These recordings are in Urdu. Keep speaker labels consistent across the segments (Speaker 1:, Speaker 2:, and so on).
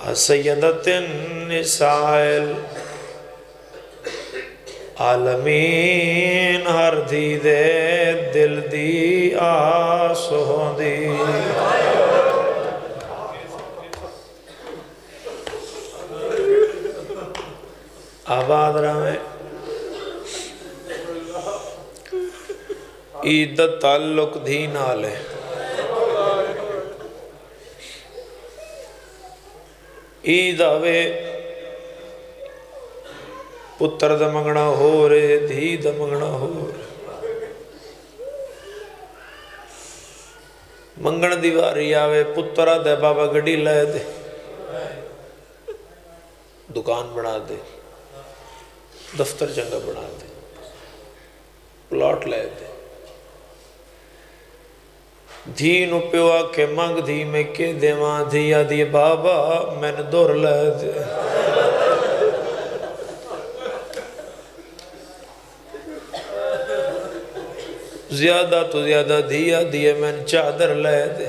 Speaker 1: سیدت النساء عالمین ہر دی دے دل دی آس ہوندی آباد رہے عید دا تعلق دھی نالے عید آوے پتر دا منگنا ہو رہے دھی دا منگنا ہو رہے منگن دیواری آوے پترہ دے بابا گڑی لائے دے دکان بنا دے دفتر جنگا بنا دے پلاٹ لائے دے دھی نو پیوا کے منگ دھی میں کے دیوان دھی یا دی بابا میں نے دور لائے دے زیادہ تو زیادہ دیا دیے میں نے چادر لائے دے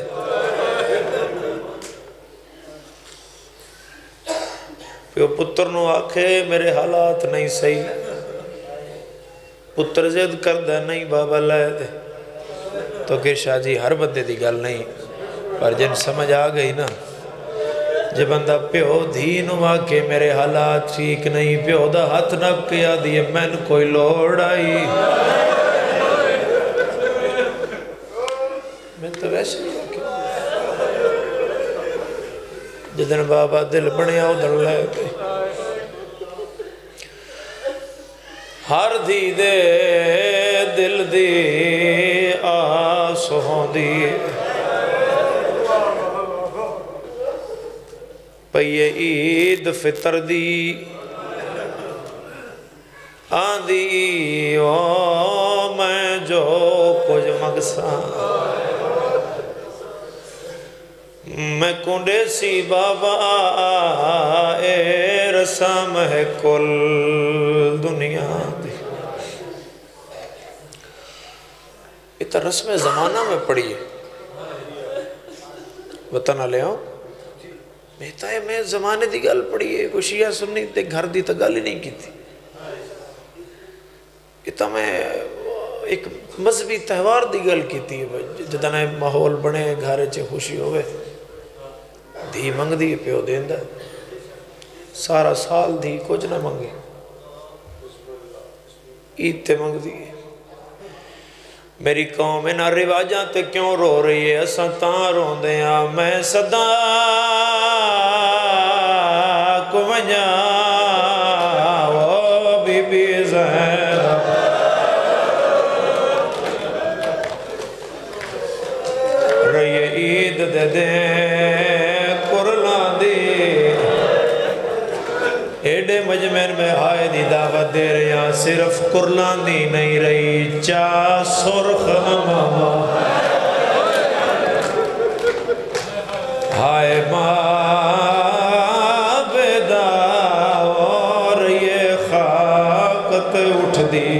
Speaker 1: پیو پتر نو آکھے میرے حالات نہیں صحیح پتر زید کردہ نہیں بابا لائے دے تو کہ شاہ جی ہر بندے دی گل نہیں پر جن سمجھ آگئی نا جب بندہ پیو دھینو آکے میرے حالات ٹھیک نہیں پیو دا ہاتھ نب کیا دیے میں نے کوئی لوڑ آئی میں تو ویسے نہیں آکے جدن بابا دل بنے آؤ در لائے دے ہر دی دے دل دی آس ہوندی پئیے عید فطر دی آندی او میں جو کچھ مقصان میں کنڈے سی بابا اے رسام ہے کل دنیا دی اتنا رسم زمانہ میں پڑھی ہے بتانا لے آؤں مہتا ہے میں زمانے دی گل پڑھی ہے کوئی شیعہ سنی تے گھر دی تا گل ہی نہیں کی تھی اتنا میں ایک مذہبی تہوار دی گل کی تھی جدنا ماحول بنے گھارے چے خوشی ہوئے دھی منگ دی پیو دیندہ سارا سال دھی کچھ نہ منگی عید تے منگ دی میری قوم انہا رواجاں تے کیوں رو رہی ہے اساں تاں رون دیاں میں صدا کو ونجا وہ بی بی زہرہ رہی عید دے دیں ایڈے مجمعین میں آئے دی دعوت دے رہے ہیں صرف کرلان دی نہیں رہی چا سرخ امامہ ہائے ماں بیدا اور یہ خاکت اٹھ دی